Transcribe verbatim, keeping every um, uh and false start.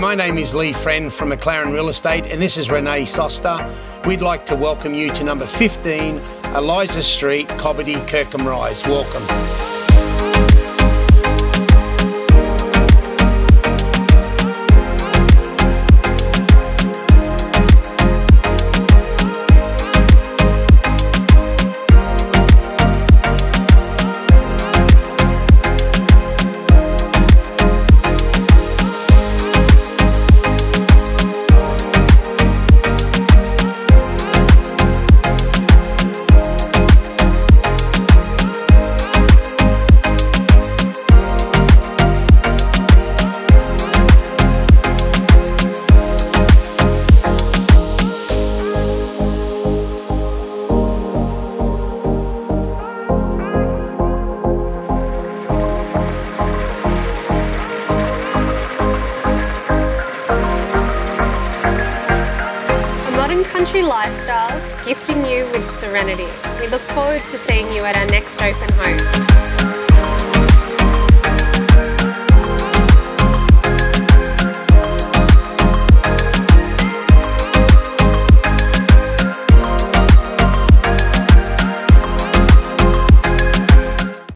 my name is Lee Friend from McLaren Real Estate, and this is Renee Soster. We'd like to welcome you to number fifteen, Eliza Street, Cobbitty, Kirkham Rise. Welcome. Country lifestyle, gifting you with serenity. We look forward to seeing you at our next open home.